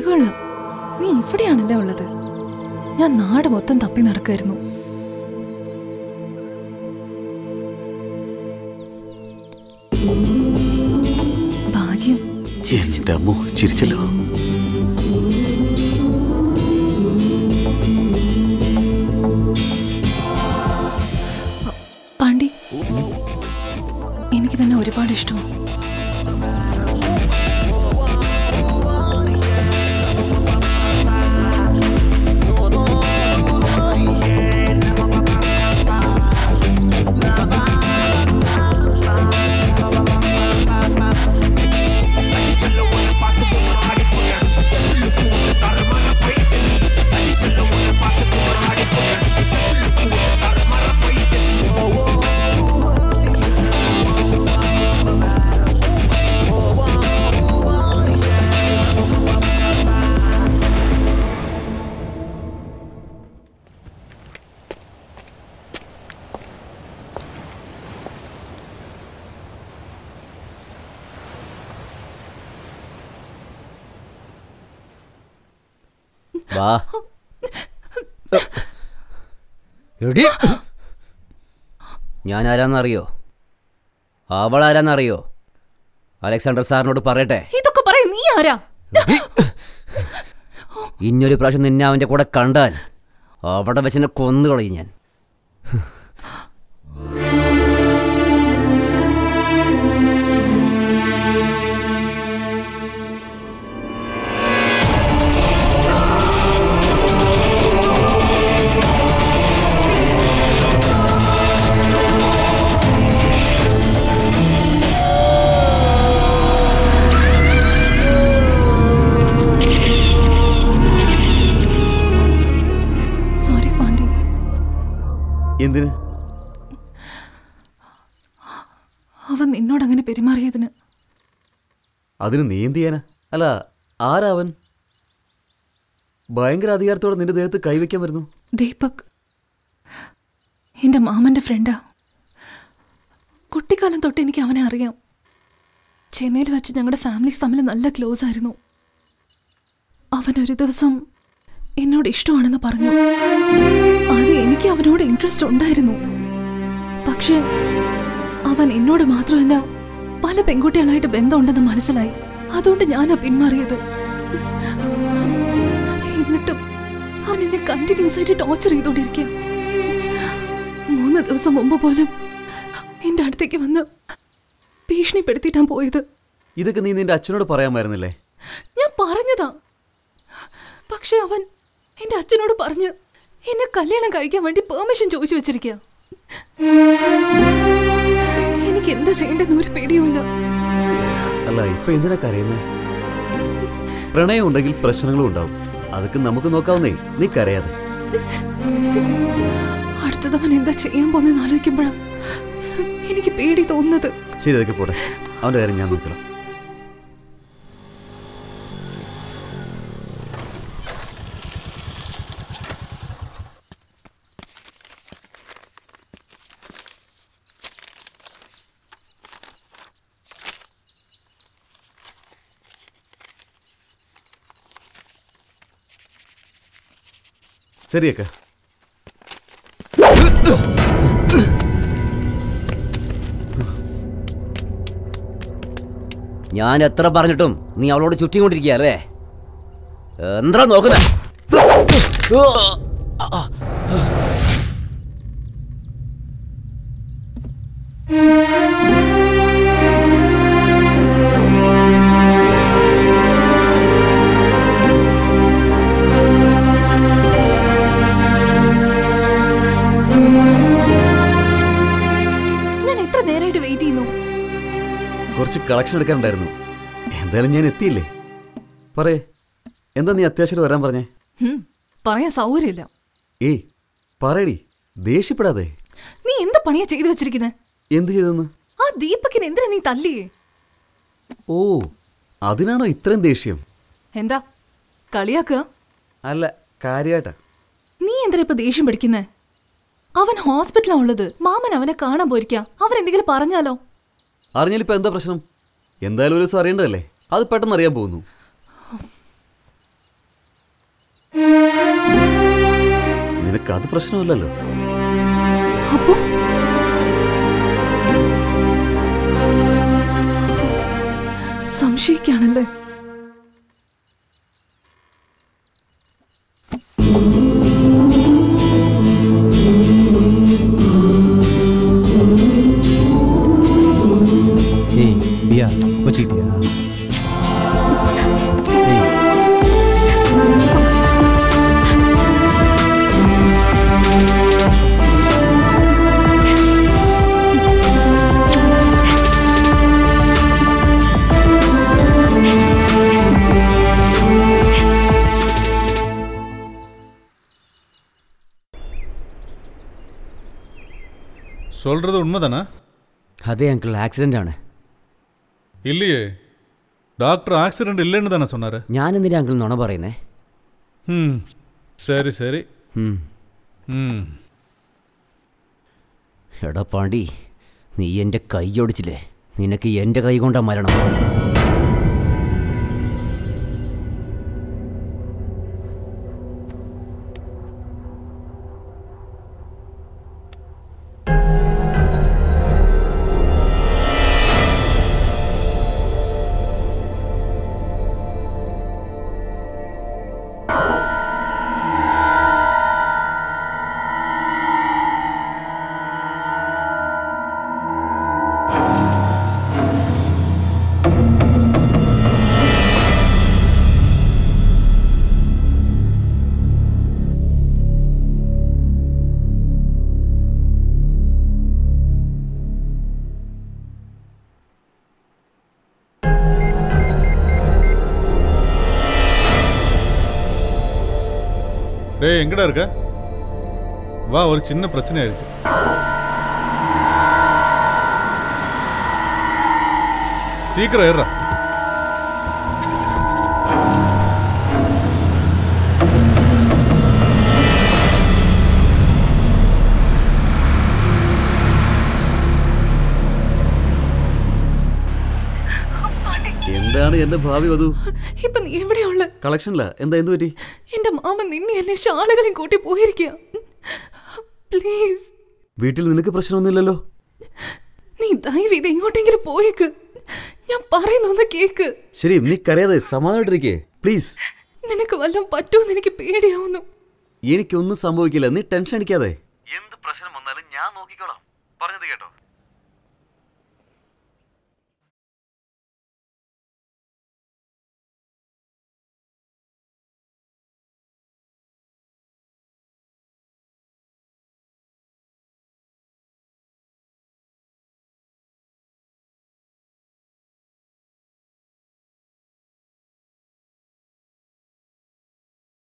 അത് കൊള്ളാം. നീ ഇവിടെയാണല്ലേ ഉള്ളത്? ഞാൻ നാട് മൊത്തം തപ്പി നടക്കായിരുന്നു. ഭാഗ്യം ചിരിച്ചല്ലോ. പാണ്ഡി, എനിക്ക് തന്നെ ഒരുപാട് ഇഷ്ടമാണ്. ഞാൻ ആരാന്നറിയോ? അവൾ ആരാന്നറിയോ? അലക്സാണ്ടർ സാറിനോട് പറയട്ടെ. ഇതൊക്കെ പറയ നീ ആരാ? ഇനിയൊരു പ്രാവശ്യം നിന്നെ അവൻ്റെ കൂടെ കണ്ടാൽ അവിടെ വെച്ചെന്നെ കൊന്നുകളയും ഞാൻ. എന്തിന്? അവൻ നിന്നോട് അങ്ങനെ പെരുമാറിയതിന്. അതിന് നീ എന്ത് ചെയ്യാനാ? അല്ല, ആരാവൻ? ഭയങ്കര അധികാരത്തോടെ നിന്റെ ദേഹത്ത് കൈവയ്ക്കാൻ വരുന്നു. ദീപക് എന്റെ മാമന്റെ ഫ്രണ്ടാ. കുട്ടിക്കാലം തൊട്ട് എനിക്ക് അവനെ അറിയാം. ചെന്നൈയിൽ വെച്ച് ഞങ്ങളുടെ ഫാമിലീസ് തമ്മിൽ നല്ല ക്ലോസ് ആയിരുന്നു. അവനൊരു ദിവസം എന്നോട് ഇഷ്ടമാണെന്ന് പറഞ്ഞു. അത് എനിക്ക് അവനോട് ഇൻട്രസ്റ്റ് ഉണ്ടായിരുന്നു. പക്ഷെ അവൻ എന്നോട് മാത്രമല്ല പല പെൺകുട്ടികളായിട്ട് ബന്ധമുണ്ടെന്ന് മനസ്സിലായി. അതുകൊണ്ട് ഞാനാ പിന്മാറിയത്. എന്നിട്ടും അവൻ എന്നെ കണ്ടിന്യൂസ് ആയിട്ട് ടോർച്ചർ ചെയ്തോണ്ടിരിക്കുക. 3 ദിവസം മുമ്പ് പോലും എന്റെ അടുത്തേക്ക് വന്ന് ഭീഷണിപ്പെടുത്തിയിട്ടാ പോയത്. ഇതൊക്കെ നീ നിന്റെ അച്ഛനോട് പറയാമായിരുന്നില്ലേ? ഞാൻ പറഞ്ഞതാ. പക്ഷെ അവൻ എന്റെ അച്ഛനോട് പറഞ്ഞ് എന്നെ കല്യാണം കഴിക്കാൻ വേണ്ടി പെർമിഷൻ ചോദിച്ചു വെച്ചിരിക്കുക. എനിക്ക് എന്താ ചെയ്യേണ്ടെന്ന് ഒരു പേടിയുമില്ല. അല്ല, ഇപ്പൊ എന്തിനാ കരയുന്നേ? പ്രണയം ഉണ്ടെങ്കിൽ പ്രശ്നങ്ങളും ഉണ്ടാവും. അതൊക്കെ നമുക്ക് നോക്കാവുന്നേ. നീ കരയാതെ. അടുത്തവൻ എന്താ ചെയ്യാൻ പോന്നെന്ന് ആലോചിക്കുമ്പോഴാണ് എനിക്ക് പേടി തോന്നുന്നത്. ശരി, അതൊക്കെ പോട്ടെ. അവന്റെ കാര്യം ഞാൻ നോക്കണം. ശരിയക്ക. ഞാൻ എത്ര പറഞ്ഞിട്ടും നീ അവളോട് ചുറ്റിക്കൊണ്ടിരിക്കുക അല്ലേ? എന്താ നോക്കുന്നേ? കുറച്ച് കളക്ഷൻ എടുക്കാനുണ്ടായിരുന്നു. എന്തായാലും ഞാൻ എത്തിയില്ലേ. പറയേ, എന്താ നീ അത്യാവശ്യം വരാൻ പറഞ്ഞേ? പറയാൻ സൗകര്യമില്ല. ഏയ് പറയടി, ദേഷ്യപ്പെടാതെ. നീ എന്താ പണിയാ ചെയ്തു വെച്ചിരിക്കുന്നത്? എന്ത് ചെയ്തെന്ന്? ആ ദീപകിന് എന്തിനാ നീ തല്ലിയേ? ഓ, അതിനാണോ ഇത്രയും ദേഷ്യം? എന്താ കളിയാക്കുക? അല്ല, കാര്യായിട്ടാ. നീ എന്തിനാ ഇപ്പൊ ദേഷ്യം പിടിക്കുന്നേ? അവൻ ഹോസ്പിറ്റലാ ഉള്ളത്. മാമൻ അവനെ കാണാൻ പോയിരിക്കാം. അവൻ എന്തെങ്കിലും പറഞ്ഞാലോ? അറിഞ്ഞാലിപ്പോ എന്താ പ്രശ്നം? എന്തായാലും ഒരു ദിവസം അറിയേണ്ടതല്ലേ. അത് പെട്ടെന്ന് അറിയാൻ പോകുന്നു. അവർക്ക് അത് പ്രശ്നമില്ലല്ലോ. അപ്പോ സംശയിക്കാണല്ലേ? बिया कुछ ही दिया। சொல்றது உண்மைதானா? அதே அங்கிள், ஆக்சிடென்ட் ആണ്. இல்லையே, டாக்டர் ஆக்சிடென்ட் இல்லைன்னு தானே சொன்னார். ഞാൻ എന്തിനാ അങ്കിൾ നുണ പറയുന്നേ? சரி சரி. എടാ പാണ്ടി, നീ എൻ്റെ കൈ ഒടിച്ചില്ലേ? നിനക്ക് എൻ്റെ കൈ കൊണ്ടാ മരണം. டேய், எங்கடா இருக்க? வா, ஒரு சின்ன பிரச்சனை ஆயிடுச்சு. சீக்கிரம் ஏறுறா. എന്താണ് എന്റെ ഭാവി വധു? ഇപ്പൊ നീ എവിടെയുള്ള? കളക്ഷനില്ല. എന്താ, എന്ത് പറ്റി? എന്റെ മാമൻ നിന്നെ എന്നെ ഷാളുകളെയും കൂട്ടി പോയിരിക്കുക. പ്ലീസ്. വീട്ടിൽ നിനക്ക് പ്രശ്നമൊന്നുമില്ലല്ലോ? നീ ദയവ് ഇത് എങ്ങോട്ടെങ്കിലും പോയേക്ക്. ഞാൻ പറയുന്നൊന്ന് കേക്ക്. ശരി, നീ കരയാതെ സമാധാനായിട്ടിരിക്കേ പ്ലീസ്. നിനക്ക് വല്ലതും പറ്റുമെന്ന് എനിക്ക് പേടിയാവുന്നു. എനിക്കൊന്നും സംഭവിക്കില്ല, നീ ടെൻഷൻ അടിക്കാതെ. എന്ത് പ്രശ്നം വന്നാലും ഞാൻ നോക്കിക്കോളാം. പറഞ്ഞത് കേട്ടോ?